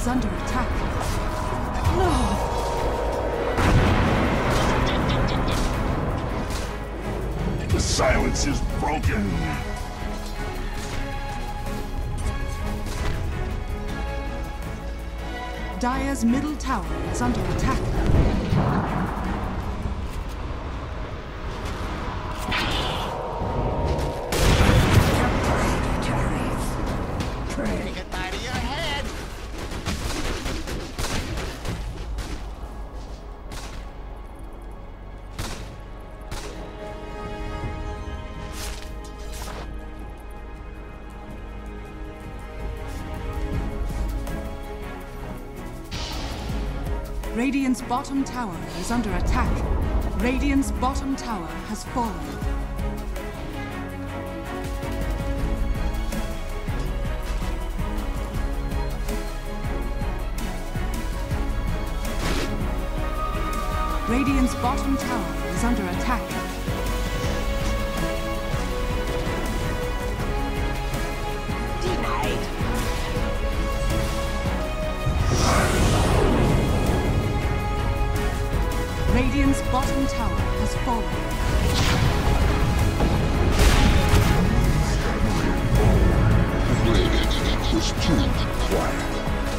is under attack. No! The silence is broken! Dire's middle tower is under attack. Radiant's bottom tower is under attack. Radiant's bottom tower has fallen. Radiant's bottom tower is under attack. Radiant's bottom tower has fallen. Radiant was too quiet.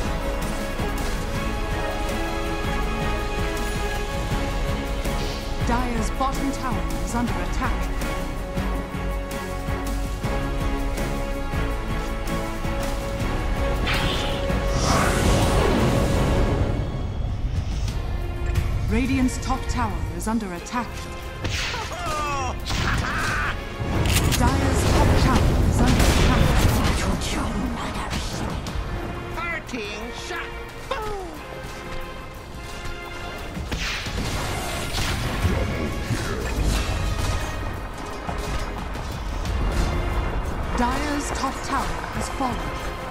Dire's bottom tower is under attack. Radiant's top tower is under attack. Dire's top tower is under attack. Parting shot! Boom! Dire's top tower has fallen.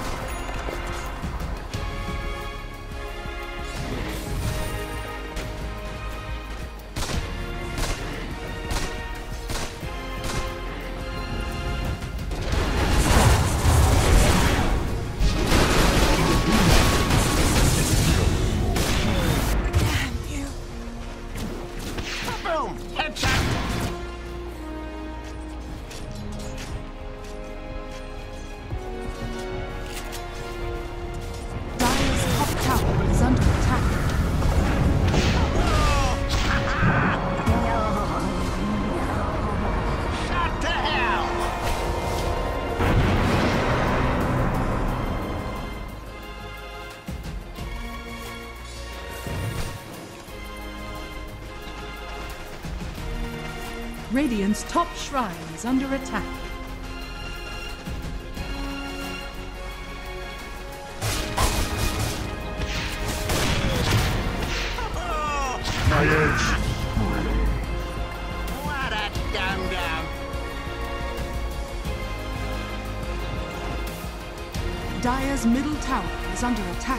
Radiant's top shrine is under attack. My edge. What a dum-dum! Dire's middle tower is under attack.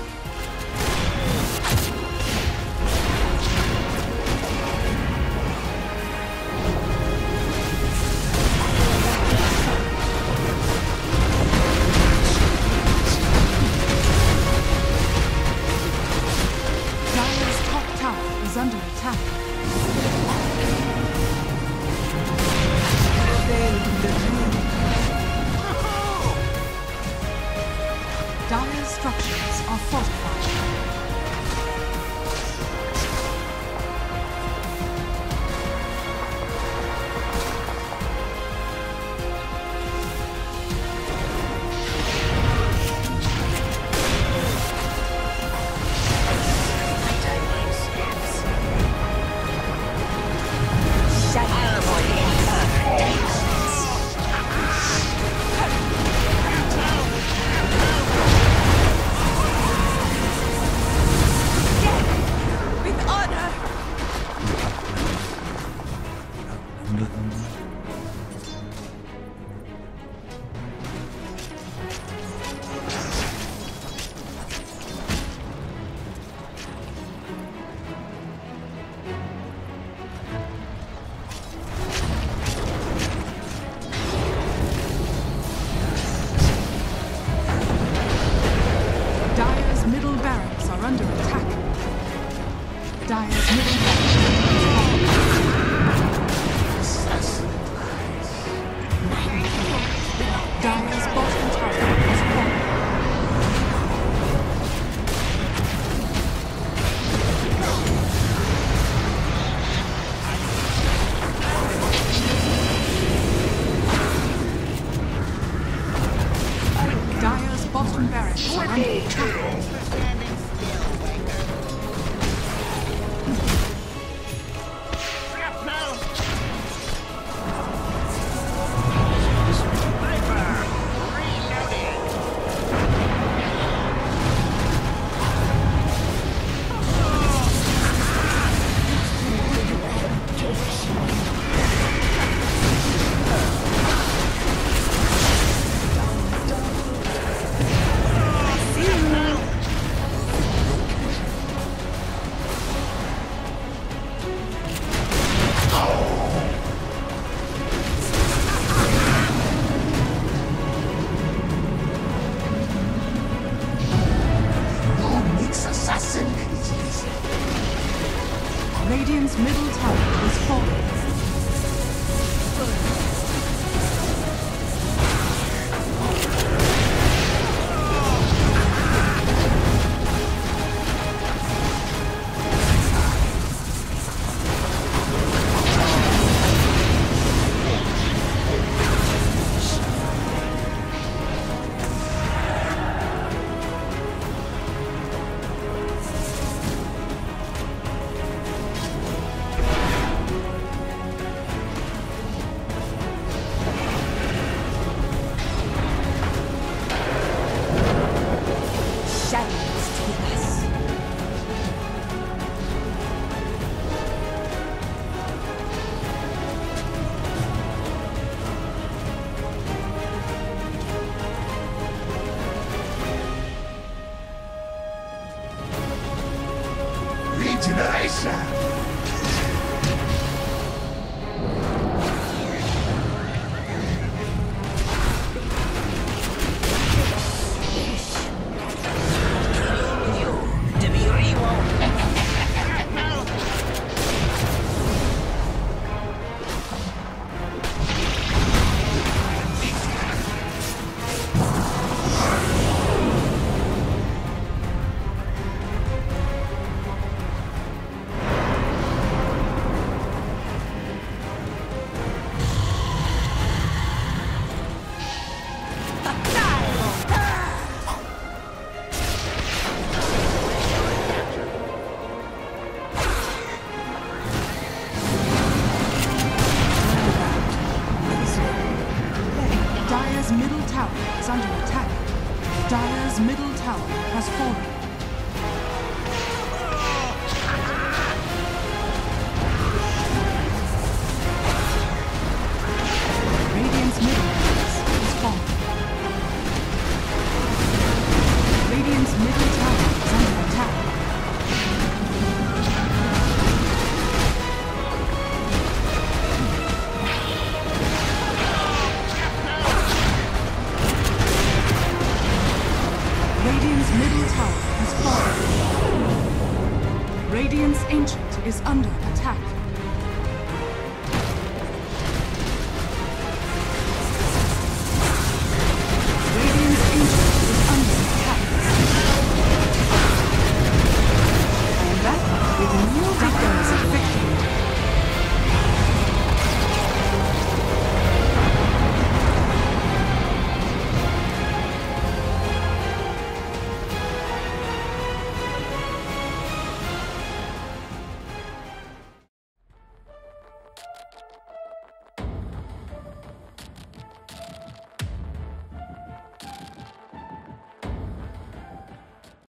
Under attack. Dire's structures are fortified. Dire's middle Dire's bottom tower has fallen. Dire's bottom barracks are under attack. Standing still, Waker. Shrapnel! Sniper! Reloading! Radiant's middle tower is falling. Regeneration! Dire's middle tower is under attack. Dire's middle tower has fallen. Radiant's middle barracks is falling. Radiant's middle tower is under attack. Radiant's middle tower has fallen. Radiant's Ancient is under attack.